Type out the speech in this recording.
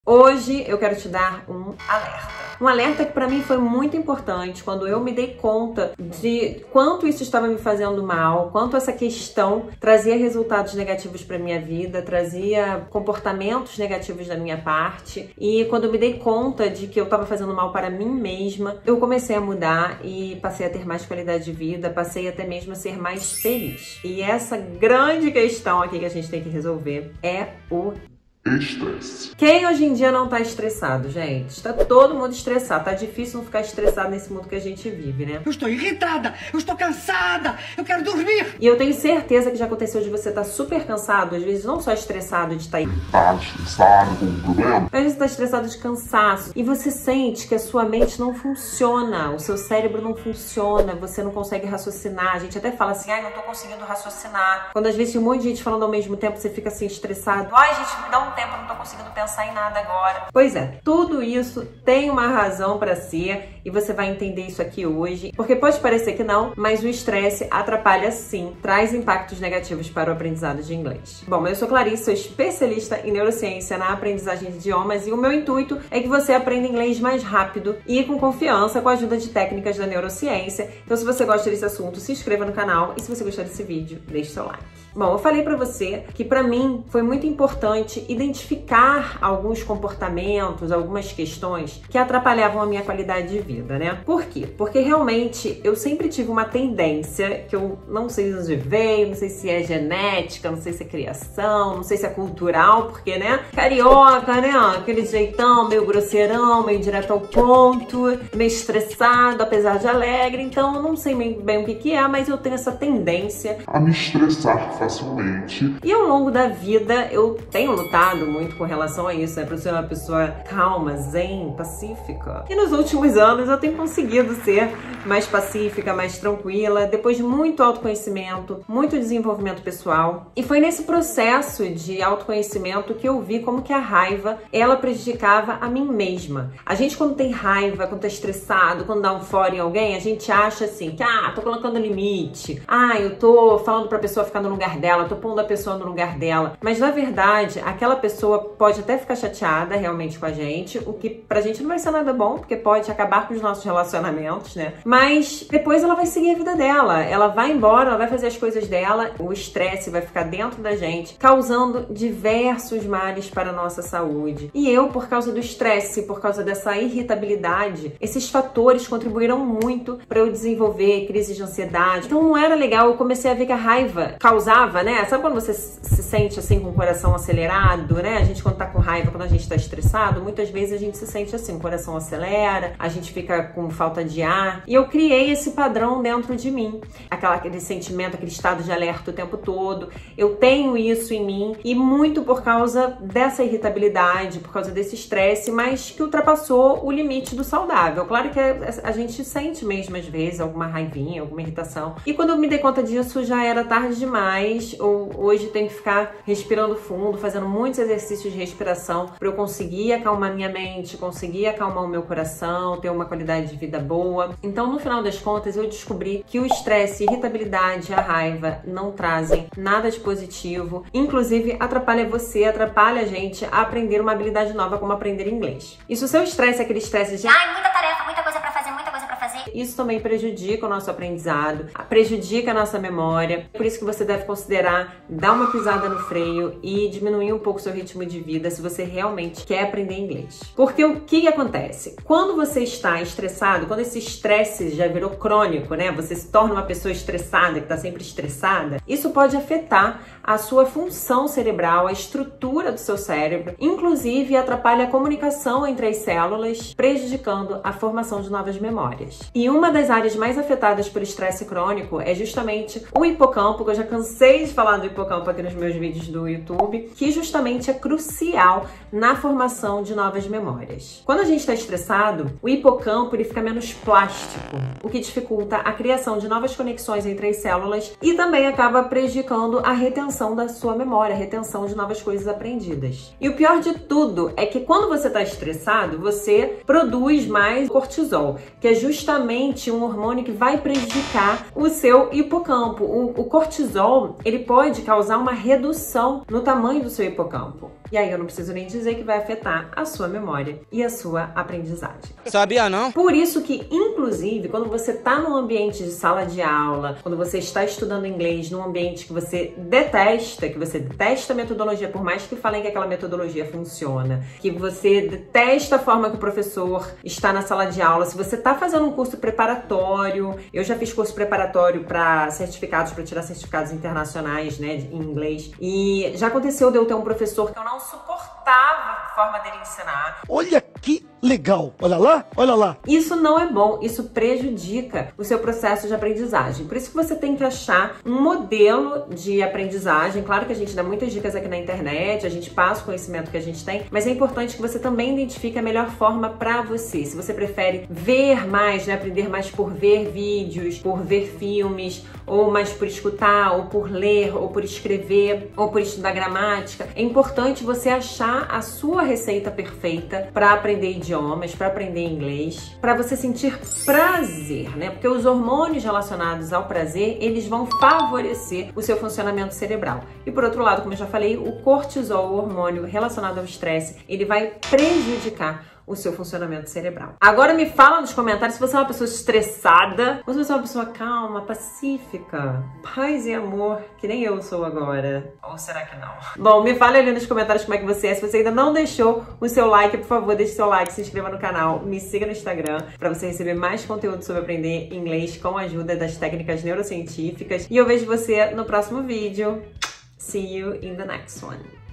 Hoje eu quero te dar um alerta. Um alerta que pra mim foi muito importante quando eu me dei conta de quanto isso estava me fazendo mal, quanto essa questão trazia resultados negativos pra minha vida, trazia comportamentos negativos da minha parte. E quando eu me dei conta de que eu estava fazendo mal para mim mesma, eu comecei a mudar e passei a ter mais qualidade de vida, passei até mesmo a ser mais feliz. E essa grande questão aqui que a gente tem que resolver é o estresse. Quem hoje em dia não tá estressado, gente? Está todo mundo estressado. Tá difícil não ficar estressado nesse mundo que a gente vive, né? Eu estou irritada, eu estou cansada, eu quero dormir. E eu tenho certeza que já aconteceu de você estar super cansado, às vezes não só estressado de estar estressado com um problema. Às vezes você tá estressado de cansaço e você sente que a sua mente não funciona, o seu cérebro não funciona, você não consegue raciocinar. A gente até fala assim, ai, não tô conseguindo raciocinar. Quando às vezes tem um monte de gente falando ao mesmo tempo, você fica assim estressado. Ai, gente, me dá um tempo, eu não tô conseguindo pensar em nada agora. Pois é, tudo isso tem uma razão pra ser e você vai entender isso aqui hoje, porque pode parecer que não, mas o estresse atrapalha sim, traz impactos negativos para o aprendizado de inglês. Bom, eu sou Clarice, sou especialista em neurociência na aprendizagem de idiomas e o meu intuito é que você aprenda inglês mais rápido e com confiança com a ajuda de técnicas da neurociência. Então, se você gosta desse assunto, se inscreva no canal e se você gostar desse vídeo, deixe seu like. Bom, eu falei pra você que pra mim foi muito importante identificar alguns comportamentos, algumas questões que atrapalhavam a minha qualidade de vida, né? Por quê? Porque realmente eu sempre tive uma tendência que eu não sei de onde veio, não sei se é genética, não sei se é criação, não sei se é cultural, porque, né? Carioca, né? Aquele jeitão meio grosseirão, meio direto ao ponto, meio estressado, apesar de alegre. Então, eu não sei bem o que é, mas eu tenho essa tendência a me estressar facilmente. E ao longo da vida eu tenho lutado muito com relação a isso, né? Pra ser uma pessoa calma, zen, pacífica. E nos últimos anos eu tenho conseguido ser mais pacífica, mais tranquila, depois de muito autoconhecimento, muito desenvolvimento pessoal. E foi nesse processo de autoconhecimento que eu vi como que a raiva, ela prejudicava a mim mesma. A gente quando tem raiva, quando tá estressado, quando dá um fora em alguém, a gente acha assim, que tô colocando limite. Eu tô falando pra pessoa ficar no lugar dela, tô pondo a pessoa no lugar dela. Mas na verdade, aquela pessoa pode até ficar chateada realmente com a gente, o que pra gente não vai ser nada bom, porque pode acabar com os nossos relacionamentos, né? Mas depois ela vai seguir a vida dela, ela vai embora, ela vai fazer as coisas dela, o estresse vai ficar dentro da gente, causando diversos males para a nossa saúde. E eu, por causa do estresse, por causa dessa irritabilidade, esses fatores contribuíram muito para eu desenvolver crise de ansiedade. Então não era legal, eu comecei a ver que a raiva causava, né? Sabe quando você se sente assim com o coração acelerado, né? A gente quando tá com raiva, quando a gente tá estressado, muitas vezes a gente se sente assim, o coração acelera, a gente fica com falta de ar. E eu criei esse padrão dentro de mim. Aquele sentimento, aquele estado de alerta o tempo todo. Eu tenho isso em mim e muito por causa dessa irritabilidade, por causa desse estresse, mas que ultrapassou o limite do saudável. Claro que a gente sente mesmo às vezes alguma raivinha, alguma irritação. E quando eu me dei conta disso, já era tarde demais. Hoje tenho que ficar respirando fundo, fazendo muitos exercícios de respiração para eu conseguir acalmar minha mente, conseguir acalmar o meu coração, ter uma qualidade de vida boa. Então, no final das contas, eu descobri que o estresse, a irritabilidade e a raiva não trazem nada de positivo. Inclusive, atrapalha você, atrapalha a gente a aprender uma habilidade nova como aprender inglês. E se o seu estresse é aquele estresse de muita tarefa, muita coisa pra fazer, muita coisa pra fazer, isso também prejudica o nosso aprendizado, prejudica a nossa memória. Por isso que você deve considerar dar uma pisada no freio e diminuir um pouco o seu ritmo de vida se você realmente quer aprender inglês. Porque o que acontece? Quando você está estressado, quando esse estresse já virou crônico, né? Você se torna uma pessoa estressada, que está sempre estressada, isso pode afetar a sua função cerebral, a estrutura do seu cérebro, inclusive atrapalha a comunicação entre as células, prejudicando a formação de novas memórias. E uma das áreas mais afetadas por estresse crônico é justamente o hipocampo, que eu já cansei de falar do hipocampo aqui nos meus vídeos do YouTube, que justamente é crucial na formação de novas memórias. Quando a gente está estressado, o hipocampo ele fica menos plástico, o que dificulta a criação de novas conexões entre as células e também acaba prejudicando a retenção da sua memória, a retenção de novas coisas aprendidas. E o pior de tudo é que quando você está estressado, você produz mais cortisol, que é justamente possivelmente um hormônio que vai prejudicar o seu hipocampo. O cortisol, ele pode causar uma redução no tamanho do seu hipocampo. E aí eu não preciso nem dizer que vai afetar a sua memória e a sua aprendizagem. Sabia não? Por isso que, inclusive, quando você está num ambiente de sala de aula, quando você está estudando inglês num ambiente que você detesta a metodologia, por mais que falem que aquela metodologia funciona, que você detesta a forma que o professor está na sala de aula, se você está fazendo um curso preparatório, eu já fiz curso preparatório para certificados, para tirar certificados internacionais, né, em inglês, e já aconteceu de eu ter um professor que eu não suportava a forma dele ensinar. Olha que legal. Olha lá, olha lá. Isso não é bom, isso prejudica o seu processo de aprendizagem. Por isso que você tem que achar um modelo de aprendizagem. Claro que a gente dá muitas dicas aqui na internet, a gente passa o conhecimento que a gente tem, mas é importante que você também identifique a melhor forma para você. Se você prefere ver mais, né, aprender mais por ver vídeos, por ver filmes, ou mais por escutar, ou por ler, ou por escrever, ou por estudar gramática, é importante você achar a sua receita perfeita para aprender idiomas, para aprender inglês, para você sentir prazer, né? Porque os hormônios relacionados ao prazer, eles vão favorecer o seu funcionamento cerebral. E por outro lado, como eu já falei, o cortisol, o hormônio relacionado ao estresse, ele vai prejudicar o seu funcionamento cerebral. Agora me fala nos comentários se você é uma pessoa estressada ou se você é uma pessoa calma, pacífica, paz e amor, que nem eu sou agora. Ou será que não? Bom, me fala ali nos comentários como é que você é. Se você ainda não deixou o seu like, por favor, deixe seu like, se inscreva no canal, me siga no Instagram para você receber mais conteúdo sobre aprender inglês com a ajuda das técnicas neurocientíficas. E eu vejo você no próximo vídeo. See you in the next one.